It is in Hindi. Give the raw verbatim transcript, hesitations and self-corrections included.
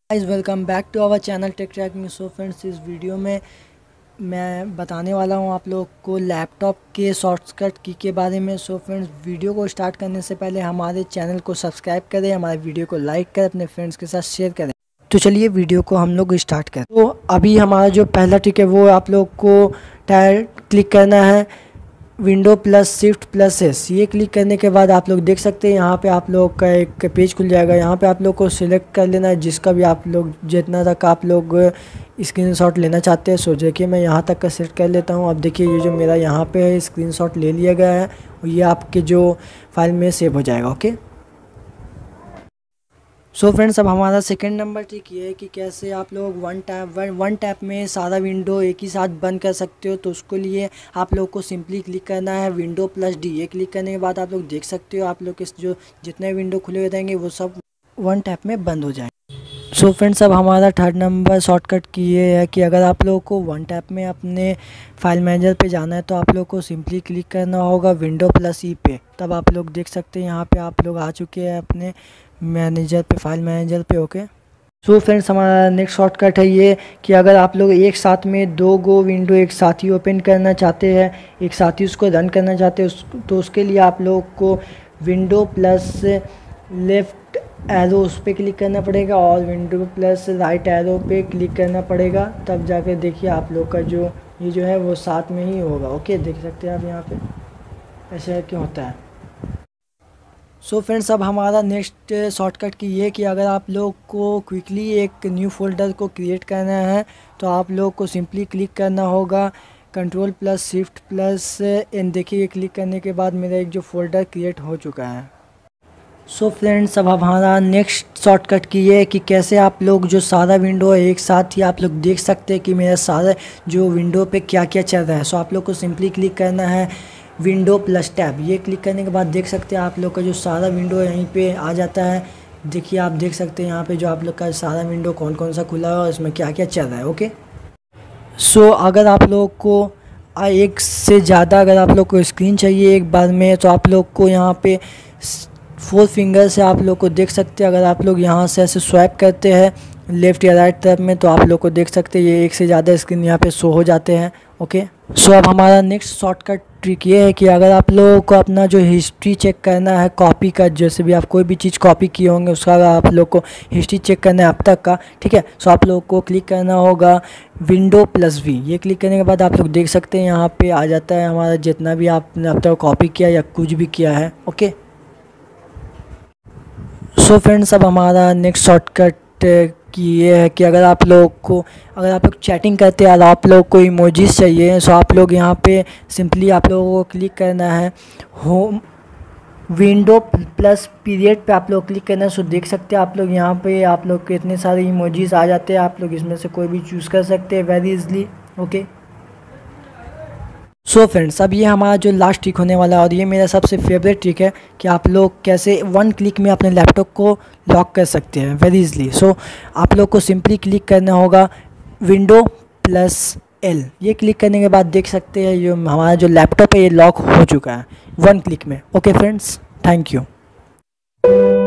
Guys welcome back to our channel tech track में। सो फ्रेंड्स, इस वीडियो में मैं बताने वाला हूं आप लोग को लैपटॉप के शॉर्टकट की के बारे में। सो फ्रेंड्स, वीडियो को स्टार्ट करने से पहले हमारे चैनल को सब्सक्राइब करें, हमारे वीडियो को लाइक करें, अपने फ्रेंड्स के साथ शेयर करें। तो चलिए वीडियो को हम लोग स्टार्ट करें। तो अभी हमारा जो पहला ट्रिक है वो आप लोग को टायर क्लिक करना है, window plus shift plus S. ये क्लिक करने के बाद आप लोग देख सकते हैं यहाँ पे आप लोग का एक पेज खुल जाएगा। यहाँ पे आप लोग को सिलेक्ट कर लेना है जिसका भी आप लोग जितना तक आप लोग स्क्रीनशॉट लेना चाहते हैं। सो देखिए मैं यहाँ तक का सेलेक्ट कर लेता हूँ। अब देखिए ये जो मेरा यहाँ पे है स्क्रीनशॉट ले लिया गया है और ये आपके जो फाइल में सेव हो जाएगा। ओके, सो फ्रेंड्स, अब हमारा सेकंड नंबर ट्रिक ये है कि कैसे आप लोग one tap one one tap में सारा विंडो एक ही साथ बंद कर सकते हो। तो उसके लिए आप लोग को सिंपली क्लिक करना है विंडो प्लस डी। ये क्लिक करने के बाद आप लोग देख सकते हो आप लोग के जो जितने विंडो खुले हुए रहेंगे वो सब वन टैप में बंद हो जाएंगे। सो फ्रेंड्स, अब हमारा थर्ड नंबर शॉर्टकट की ये है कि अगर आप लोग को वन टैप में अपने फाइल मैनेजर पे जाना है तो आप लोग को सिंपली क्लिक करना होगा विंडो प्लस ई पे। तब आप लोग देख सकते हैं यहाँ पे आप लोग आ चुके हैं अपने मैनेजर पे, फाइल मैनेजर पे। ओके, सो फ्रेंड्स, हमारा नेक्स्ट शॉर्टकट है ये कि अगर आप लोग एक साथ में दो गो विंडो एक साथ ही ओपन करना चाहते हैं, एक साथ ही उसको रन करना चाहते हैं, उस, तो उसके लिए आप लोग को विंडो प्लस लेफ़्ट एरो उस पर क्लिक करना पड़ेगा और विंडो प्लस राइट एरो पे क्लिक करना पड़ेगा। तब जाकर देखिए आप लोग का जो ये जो है वो साथ में ही होगा। ओके, देख सकते हैं आप यहाँ पे ऐसे क्यों होता है। सो so फ्रेंड्स, अब हमारा नेक्स्ट शॉर्टकट की ये कि अगर आप लोग को क्विकली एक न्यू फोल्डर को क्रिएट करना है तो आप लोग को सिंपली क्लिक करना होगा control plus shift plus N. देखिए क्लिक करने के बाद मेरा एक जो फोल्डर क्रिएट हो चुका है। सो so फ्रेंड्स, अब हमारा नेक्स्ट शॉर्टकट की ये है कि कैसे आप लोग जो सारा विंडो है एक साथ ही आप लोग देख सकते हैं कि मेरा सारा जो विंडो पे क्या क्या चल रहा है। सो so आप लोग को सिंपली क्लिक करना है विंडो प्लस टैब। ये क्लिक करने के बाद देख सकते हैं आप लोग का जो सारा विंडो यहीं पे आ जाता है। देखिए आप देख सकते हैं यहाँ पे जो आप लोग का सारा विंडो कौन कौन सा खुला है और इसमें क्या क्या चल रहा है। ओके, सो so, अगर आप लोग को एक से ज़्यादा अगर आप लोग को स्क्रीन चाहिए एक बार में तो आप लोग को यहाँ पे फोर फिंगर से आप लोग को देख सकते हैं। अगर आप लोग यहाँ से ऐसे स्वैप करते हैं लेफ़्ट या राइट तरफ में तो आप लोग को देख सकते हैं ये एक से ज़्यादा स्क्रीन यहाँ पे शो हो जाते हैं। ओके, सो अब हमारा नेक्स्ट शॉर्टकट ट्रिक ये है कि अगर आप लोगों को अपना जो हिस्ट्री चेक करना है कॉपी का, जैसे भी आप कोई भी चीज़ कॉपी किए होंगे उसका अगर आप लोग को हिस्ट्री चेक करना है अब तक का, ठीक है, सो आप लोग को क्लिक करना होगा विंडो प्लस वी। ये क्लिक करने के बाद आप लोग देख सकते हैं यहाँ पे आ जाता है हमारा जितना भी आपने अब तक कॉपी किया या कुछ भी किया है। ओके, सो फ्रेंड्स, अब हमारा नेक्स्ट शॉर्टकट कि ये है कि अगर आप लोग को अगर आप लोग चैटिंग करते हैं और आप लोग को इमोजीज चाहिए सो आप लोग यहाँ पे सिंपली आप लोगों को क्लिक करना है होम विंडो प्लस पीरियड पे आप लोग क्लिक करना है। सो देख सकते हैं आप लोग यहाँ पे आप लोग के इतने सारे इमोजीज आ जाते हैं। आप लोग इसमें से कोई भी चूज़ कर सकते हैं very easily. Okay, so so friends, अब ये हमारा जो लास्ट ट्रिक होने वाला है और ये मेरा सबसे फेवरेट ट्रिक है कि आप लोग कैसे वन क्लिक में अपने लैपटॉप को लॉक कर सकते हैं वेरी इजली। सो आप लोग को सिंपली क्लिक करना होगा विंडो प्लस एल। ये क्लिक करने के बाद देख सकते हैं ये हमारा जो लैपटॉप है ये लॉक हो चुका है वन क्लिक में। Okay friends, thank you.